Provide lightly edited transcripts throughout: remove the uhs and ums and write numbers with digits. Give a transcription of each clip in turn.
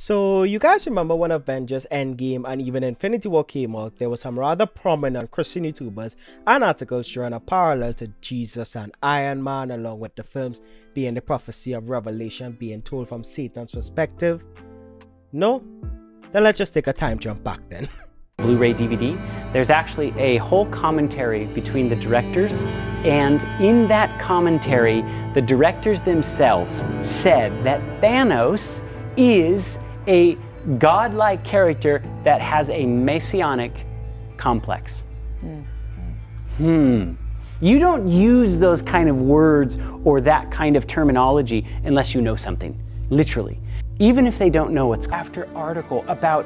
So you guys remember when Avengers Endgame and even Infinity War came out, there were some rather prominent Christian YouTubers and articles drawing a parallel to Jesus and Iron Man, along with the films being the prophecy of Revelation being told from Satan's perspective? No? Then let's just take a time jump back then. Blu-ray DVD, there's actually a whole commentary between the directors, and in that commentary, the directors themselves said that Thanos is a godlike character that has a messianic complex. You don't use those kind of words or that kind of terminology unless you know something, literally. Even if they don't know what's after article about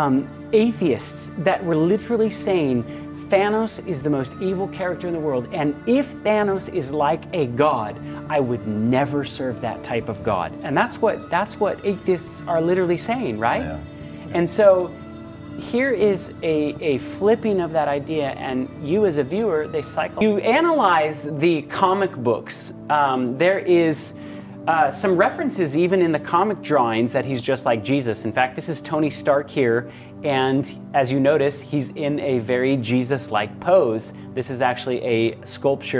atheists that were literally saying Thanos is the most evil character in the world, and if Thanos is like a god, I would never serve that type of god. And that's what atheists are literally saying, right? Yeah. And so here is a flipping of that idea, and you as a viewer, they cycle. You analyze the comic books. There is some references even in the comic drawings that he's just like Jesus. In fact, this is Tony Stark here, and as you notice, he's in a very Jesus-like pose. This is actually a sculpture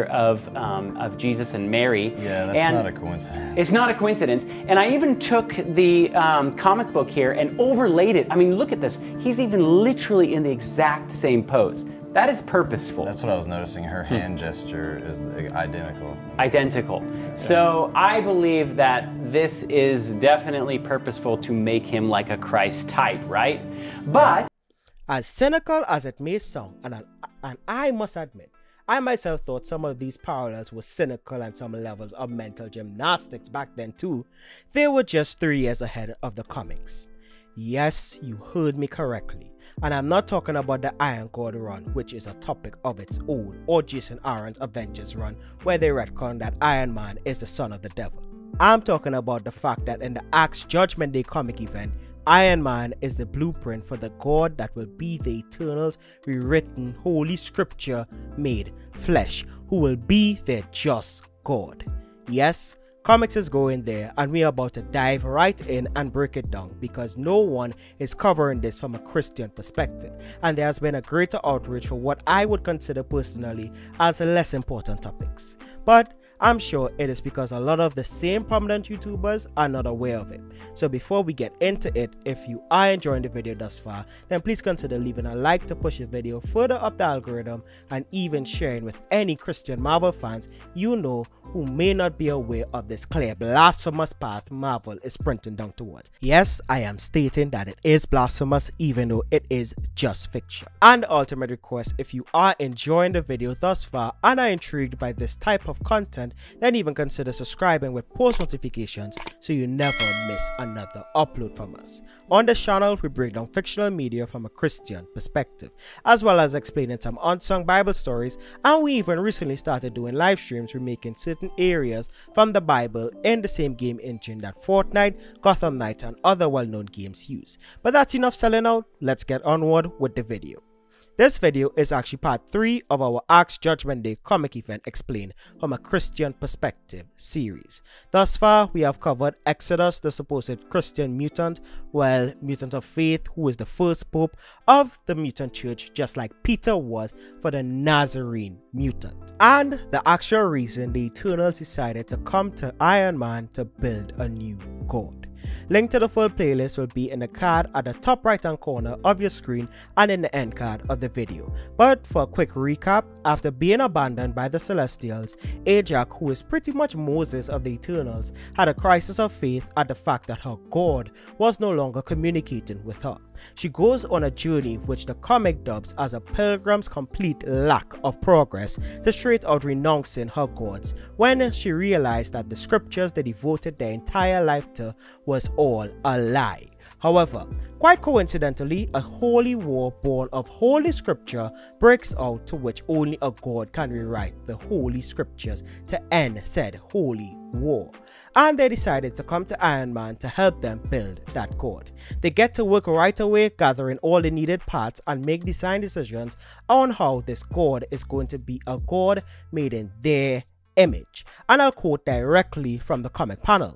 of Jesus and Mary. Yeah, that's not a coincidence. It's not a coincidence. And I even took the comic book here and overlaid it. I mean, look at this. He's even literally in the exact same pose. That is purposeful. That's what I was noticing. Her hand gesture is identical. Identical. Okay. So I believe that this is definitely purposeful to make him like a Christ type, right? But as cynical as it may sound, and I must admit, I myself thought some of these parallels were cynical and some levels of mental gymnastics back then too. They were just 3 years ahead of the comics. Yes, you heard me correctly. And I'm not talking about the Iron God run, which is a topic of its own, or Jason Aaron's Avengers run, where they retcon that Iron Man is the son of the devil. I'm talking about the fact that in the A.X.E Judgment Day comic event, Iron Man is the blueprint for the God that will be the Eternal's rewritten holy scripture made flesh, who will be their just God. Yes, comics is going there, and we are about to dive right in and break it down, because no one is covering this from a Christian perspective, and there has been a greater outrage for what I would consider personally as less important topics. But I'm sure it is because a lot of the same prominent YouTubers are not aware of it. So before we get into it, if you are enjoying the video thus far, then please consider leaving a like to push the video further up the algorithm, and even sharing with any Christian Marvel fans you know who may not be aware of this clear blasphemous path Marvel is sprinting down towards. Yes, I am stating that it is blasphemous, even though it is just fiction. And the ultimate request, if you are enjoying the video thus far and are intrigued by this type of content, then even consider subscribing with post notifications so you never miss another upload from us. On this channel, we break down fictional media from a Christian perspective, as well as explaining some unsung Bible stories, and we even recently started doing live streams remaking certain areas from the Bible in the same game engine that Fortnite, Gotham Knights, and other well-known games use. But that's enough selling out. Let's get onward with the video. This video is actually part 3 of our A.X.E Judgment Day comic event explained from a Christian perspective series. Thus far, we have covered Exodus, the supposed Christian mutant, well, mutant of faith, who is the first pope of the mutant church, just like Peter was for the Nazarene mutant. And the actual reason the Eternals decided to come to Iron Man to build a new God. Link to the full playlist will be in the card at the top right hand corner of your screen and in the end card of the video. But for a quick recap, after being abandoned by the Celestials, Ajax, who is pretty much Moses of the Eternals, had a crisis of faith at the fact that her God was no longer communicating with her. She goes on a journey which the comic dubs as a pilgrim's complete lack of progress to straight out renouncing her gods, when she realized that the scriptures they devoted their entire life to was all a lie. However, quite coincidentally, a holy war born of holy scripture breaks out, to which only a god can rewrite the holy scriptures to end said holy war. And they decided to come to Iron Man to help them build that god. They get to work right away, gathering all the needed parts and make design decisions on how this god is going to be a god made in their image. And I'll quote directly from the comic panel.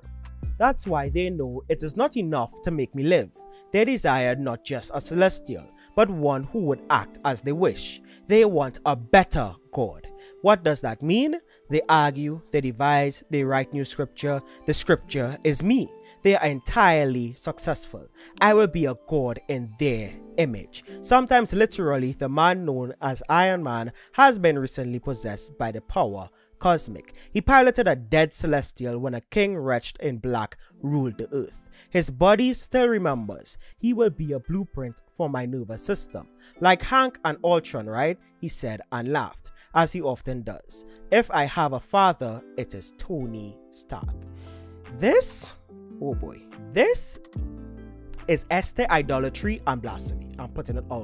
That's why they know it is not enough to make me live. They desire not just a celestial, but one who would act as they wish. They want a better God. What does that mean? They argue, they devise, they write new scripture. The scripture is me. They are entirely successful. I will be a God in their image. Sometimes literally, the man known as Iron Man has been recently possessed by the power cosmic. He piloted a dead celestial when a king wretched in black ruled the earth. His body still remembers. He will be a blueprint for my nervous system. Like Hank and Ultron, right? He said and laughed, as he often does. If I have a father, it is Tony Stark. This, oh boy, this is S-tier idolatry and blasphemy. I'm putting it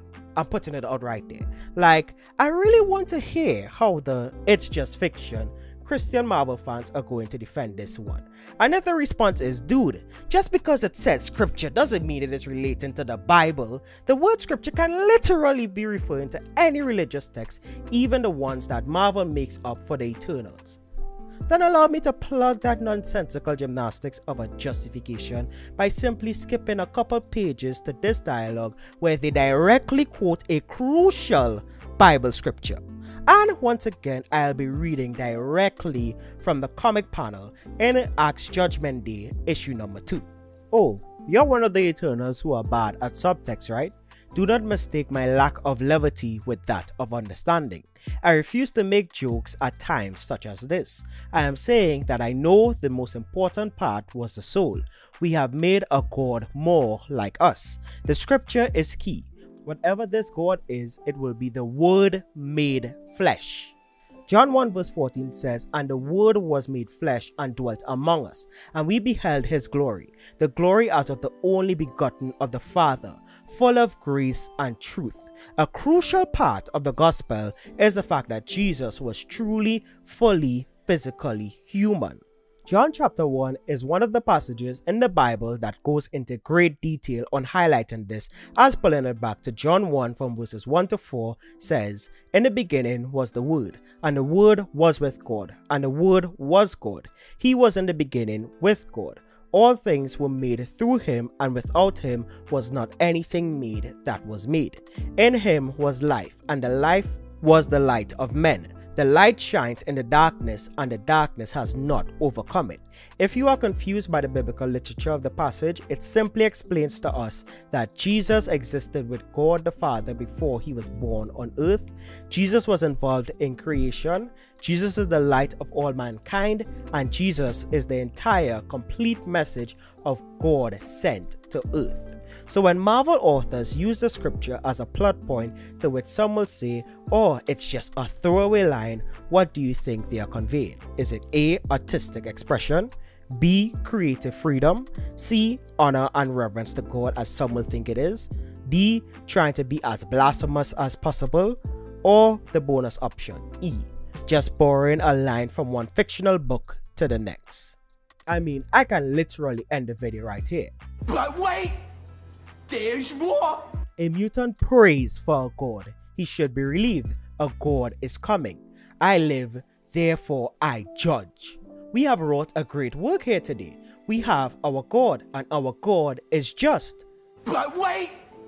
out right there. Like, I really want to hear how the "it's just fiction" Christian Marvel fans are going to defend this one. And if the response is, dude, just because it says scripture doesn't mean it is relating to the Bible. The word scripture can literally be referring to any religious text, even the ones that Marvel makes up for the Eternals. Then allow me to plug that nonsensical gymnastics of a justification by simply skipping a couple pages to this dialogue where they directly quote a crucial Bible scripture. And once again, I'll be reading directly from the comic panel in A.X.E Judgment Day, issue number 2. Oh, you're one of the Eternals who are bad at subtext, right? Do not mistake my lack of levity with that of understanding. I refuse to make jokes at times such as this. I am saying that I know the most important part was the soul. We have made a God more like us. The scripture is key. Whatever this God is, it will be the Word made flesh. John 1 verse 14 says, "And the Word was made flesh and dwelt among us, and we beheld his glory, the glory as of the only begotten of the Father, full of grace and truth." A crucial part of the gospel is the fact that Jesus was truly, fully, physically human. John chapter 1 is one of the passages in the Bible that goes into great detail on highlighting this, as pulling it back to John 1 from verses 1 to 4 says, "In the beginning was the Word, and the Word was with God, and the Word was God. He was in the beginning with God. All things were made through him, and without him was not anything made that was made. In him was life, and the life was the light of men. The light shines in the darkness, and the darkness has not overcome it." If you are confused by the biblical literature of the passage, it simply explains to us that Jesus existed with God the Father before he was born on earth. Jesus was involved in creation. Jesus is the light of all mankind, and Jesus is the entire complete message of God sent to earth. So when Marvel authors use the scripture as a plot point to which some will say, "Oh, it's just a throwaway line," what do you think they are conveying? Is it A, artistic expression, B, creative freedom, C, honor and reverence to God as some will think it is, D, trying to be as blasphemous as possible, or the bonus option, E, just borrowing a line from one fictional book to the next? I mean, I can literally end the video right here. But wait! There's more! A mutant prays for a God. He should be relieved. A God is coming. I live, therefore I judge. We have wrought a great work here today. We have our God, and our God is just. But wait!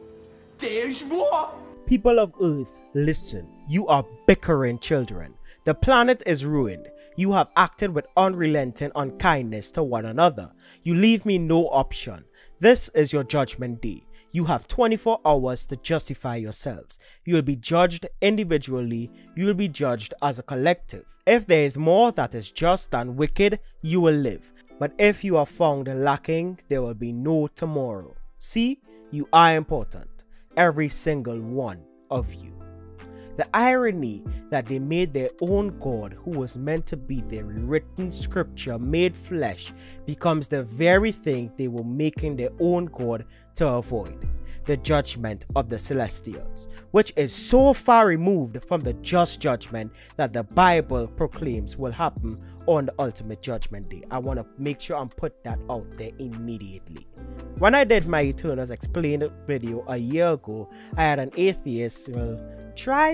There's more! People of Earth, listen. You are bickering children. The planet is ruined. You have acted with unrelenting unkindness to one another. You leave me no option. This is your judgment day. You have 24 hours to justify yourselves. You will be judged individually. You will be judged as a collective. If there is more that is just and wicked, you will live. But if you are found lacking, there will be no tomorrow. See, you are important. Every single one of you. The irony that they made their own God, who was meant to be their rewritten scripture made flesh, becomes the very thing they were making their own God to avoid. the judgment of the celestials, which is so far removed from the just judgment that the Bible proclaims will happen on the ultimate judgment day. I want to make sure and put that out there immediately. When I did my Eternals Explained video a year ago, I had an atheist try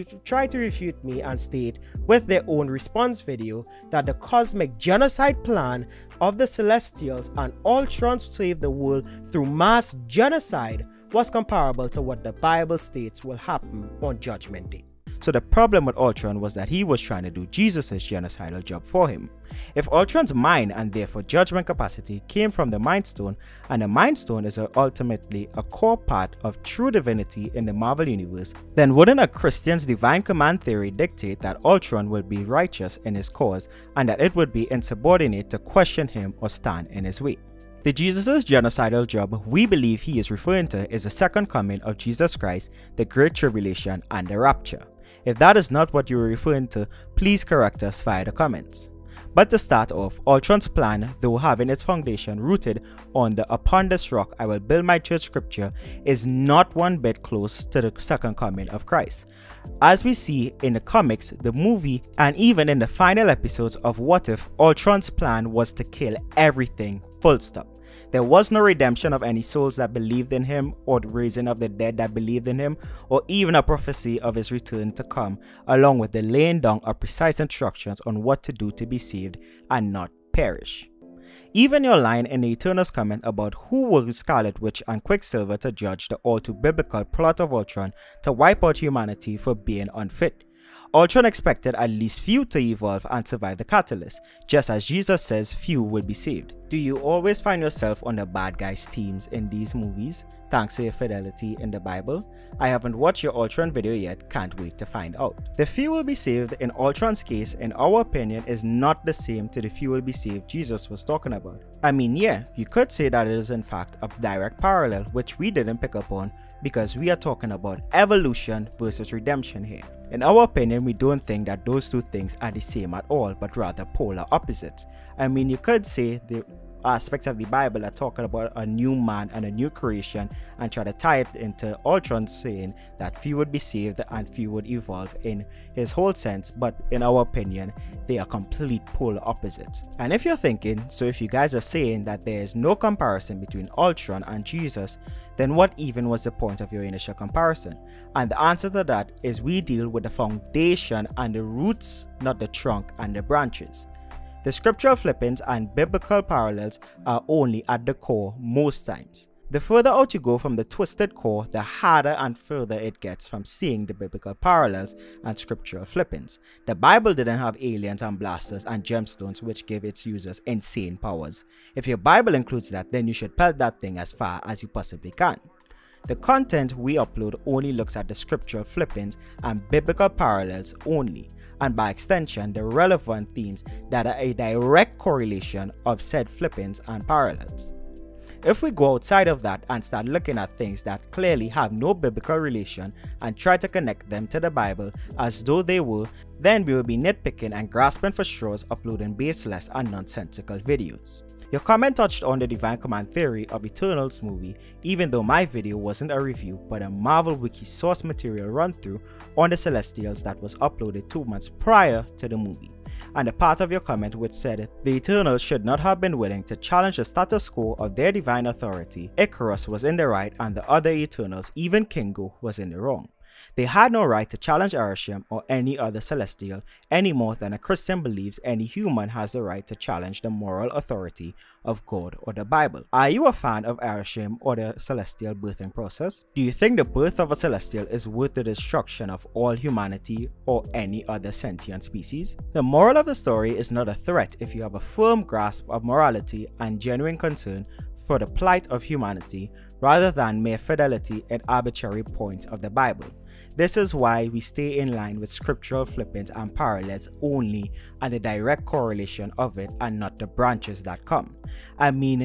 to refute me and state with their own response video that the cosmic genocide plan of the Celestials and Ultron saved the world through mass genocide was comparable to what the Bible states will happen on Judgment Day. So the problem with Ultron was that he was trying to do Jesus' genocidal job for him. If Ultron's mind and therefore judgment capacity came from the Mind Stone, and the Mind Stone is ultimately a core part of true divinity in the Marvel Universe, then wouldn't a Christian's divine command theory dictate that Ultron will be righteous in his cause and that it would be insubordinate to question him or stand in his way? The Jesus' genocidal job we believe he is referring to is the second coming of Jesus Christ, the Great Tribulation, and the Rapture. If that is not what you were referring to, please correct us via the comments. But to start off, Ultron's plan, though having its foundation rooted on the "upon this rock I will build my church" scripture, is not one bit close to the second coming of Christ. As we see in the comics, the movie, and even in the final episodes of What If, Ultron's plan was to kill everything, full stop. There was no redemption of any souls that believed in him, or the raising of the dead that believed in him, or even a prophecy of his return to come, along with the laying down of precise instructions on what to do to be saved and not perish. Even your line in the Eternals comment about who were Scarlet Witch and Quicksilver to judge the all too biblical plot of Ultron to wipe out humanity for being unfit. Ultron expected at least few to evolve and survive the catalyst, just as Jesus says few will be saved. Do you always find yourself on the bad guys' teams in these movies, thanks to your fidelity in the Bible? I haven't watched your Ultron video yet, can't wait to find out. The few will be saved in Ultron's case, in our opinion, is not the same to the few will be saved Jesus was talking about. I mean, yeah, you could say that it is in fact a direct parallel, which we didn't pick up on because we are talking about evolution versus redemption here. In our opinion, we don't think that those two things are the same at all, but rather polar opposites. I mean, you could say the aspects of the Bible that talking about a new man and a new creation and try to tie it into Ultron saying that few would be saved and few would evolve in his whole sense, but in our opinion they are complete polar opposites. And if you're thinking, so if you guys are saying that there is no comparison between Ultron and Jesus, then what even was the point of your initial comparison? And the answer to that is we deal with the foundation and the roots, not the trunk and the branches. The scriptural flippings and biblical parallels are only at the core most times. The further out you go from the twisted core, the harder and further it gets from seeing the biblical parallels and scriptural flippings. The Bible didn't have aliens and blasters and gemstones which give its users insane powers. If your Bible includes that, then you should pelt that thing as far as you possibly can. The content we upload only looks at the scriptural flippings and biblical parallels only, and by extension the relevant themes that are a direct correlation of said flippings and parallels. If we go outside of that and start looking at things that clearly have no biblical relation and try to connect them to the Bible as though they were, then we will be nitpicking and grasping for straws, uploading baseless and nonsensical videos. Your comment touched on the divine command theory of Eternals movie, even though my video wasn't a review but a Marvel Wiki source material run through on the Celestials that was uploaded 2 months prior to the movie. And the part of your comment which said the Eternals should not have been willing to challenge the status quo of their divine authority. Icarus was in the right and the other Eternals, even Kingo, was in the wrong. They had no right to challenge Arishem or any other Celestial any more than a Christian believes any human has the right to challenge the moral authority of God or the Bible. Are you a fan of Arishem or the Celestial birthing process? Do you think the birth of a Celestial is worth the destruction of all humanity or any other sentient species? The moral of the story is not a threat if you have a firm grasp of morality and genuine concern for the plight of humanity rather than mere fidelity at arbitrary points of the Bible. This is why we stay in line with scriptural flippings and parallels only and the direct correlation of it and not the branches that come. I mean,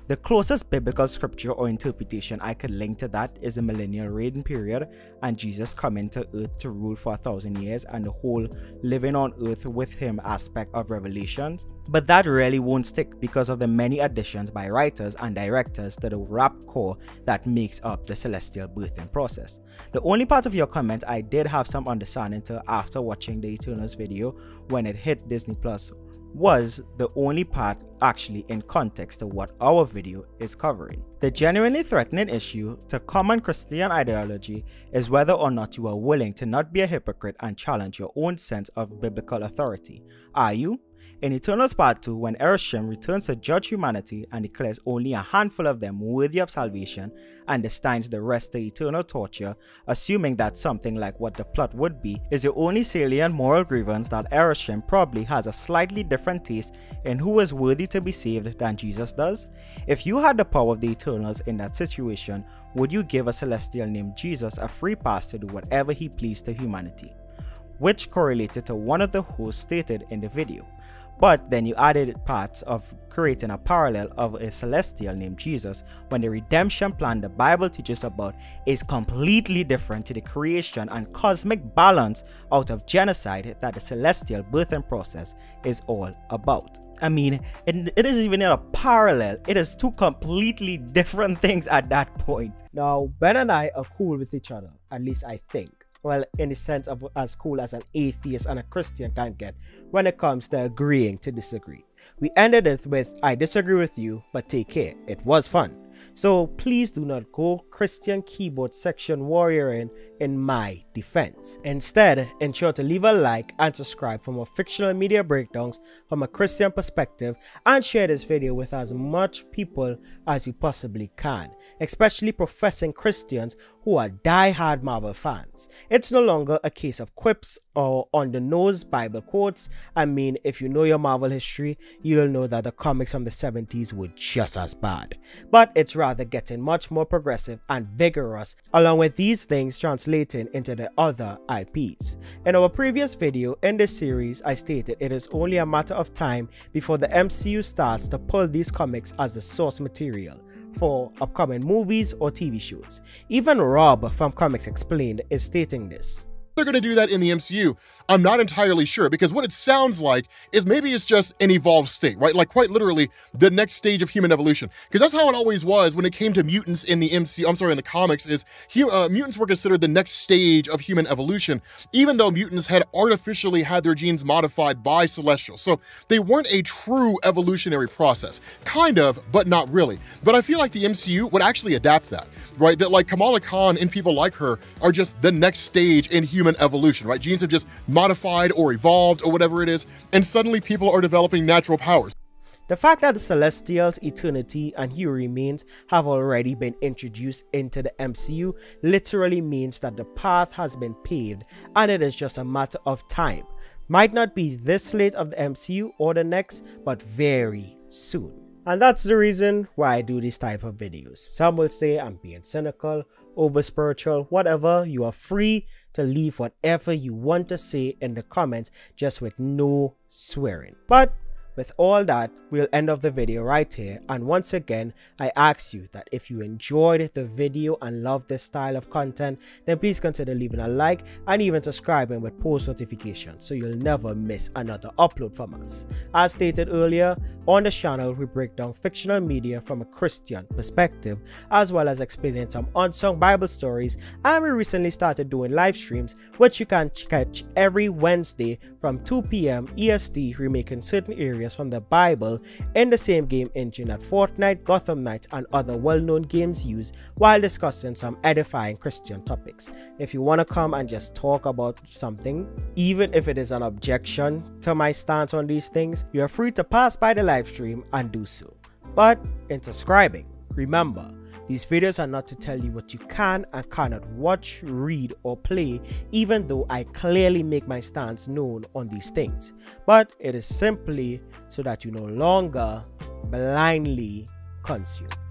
The closest biblical scripture or interpretation I could link to that is the millennial reign period and Jesus coming to earth to rule for 1,000 years and the whole living on earth with him aspect of Revelations. But that really won't stick because of the many additions by writers and directors to the rap core that makes up the celestial birthing process. The only part of your comment I did have some understanding to after watching the Eternals video when it hit Disney Plus was the only part actually in context to what our video is covering. The genuinely threatening issue to common Christian ideology is whether or not you are willing to not be a hypocrite and challenge your own sense of biblical authority. Are you? In Eternals Part 2, when A.X.E returns to judge humanity and declares only a handful of them worthy of salvation and destines the rest to eternal torture, assuming that something like what the plot would be is the only salient moral grievance that A.X.E probably has a slightly different taste in who is worthy to be saved than Jesus does. If you had the power of the Eternals in that situation, would you give a celestial named Jesus a free pass to do whatever he pleased to humanity? Which correlated to one of the hosts stated in the video. But then you added parts of creating a parallel of a celestial named Jesus when the redemption plan the Bible teaches about is completely different to the creation and cosmic balance out of genocide that the celestial birthing process is all about. I mean, it isn't even in a parallel, it is two completely different things at that point. Now, Ben and I are cool with each other, at least I think. Well, in the sense of as cool as an atheist and a Christian can get when it comes to agreeing to disagree. We ended it with, I disagree with you, but take care, it was fun. So please do not go Christian keyboard section warrioring in my defense. Instead, ensure to leave a like and subscribe for more fictional media breakdowns from a Christian perspective and share this video with as much people as you possibly can, especially professing Christians who are die-hard Marvel fans. It's no longer a case of quips or on-the-nose Bible quotes. I mean, if you know your Marvel history, you'll know that the comics from the 70s were just as bad. But it's rather getting much more progressive and vigorous, along with these things translating into the other IPs. In our previous video in this series, I stated it is only a matter of time before the MCU starts to pull these comics as the source material for upcoming movies or TV shows. Even Rob from Comics Explained is stating this. They're going to do that in the MCU. I'm not entirely sure, because what it sounds like is maybe it's just an evolved state, right? Like quite literally the next stage of human evolution. Because that's how it always was when it came to mutants in the MCU, in the comics, is mutants were considered the next stage of human evolution, even though mutants had artificially had their genes modified by Celestials. So they weren't a true evolutionary process. Kind of, but not really. But I feel like the MCU would actually adapt that, right? That like Kamala Khan and people like her are just the next stage in human evolution, right? Genes have just modified or evolved or whatever it is, and suddenly people are developing natural powers. The fact that the Celestials, Eternity, and He Who Remains have already been introduced into the MCU literally means that the path has been paved and it is just a matter of time. Might not be this slate of the MCU or the next, but very soon. And that's the reason why I do these type of videos. Some will say I'm being cynical, over spiritual, whatever. You are free to leave whatever you want to say in the comments, just with no swearing. But with all that, we'll end off the video right here, and once again I ask you that if you enjoyed the video and love this style of content, then please consider leaving a like and even subscribing with post notifications so you'll never miss another upload from us. As stated earlier, on the channel we break down fictional media from a Christian perspective, as well as explaining some unsung Bible stories, and we recently started doing live streams which you can catch every Wednesday from 2 PM EST, remaking certain areas from the Bible in the same game engine that Fortnite, Gotham Knights, and other well-known games use, while discussing some edifying Christian topics. If you want to come and just talk about something, even if it is an objection to my stance on these things, you are free to pass by the live stream and do so. But in subscribing, remember, these videos are not to tell you what you can and cannot watch, read, or play, even though I clearly make my stance known on these things. But it is simply so that you no longer blindly consume.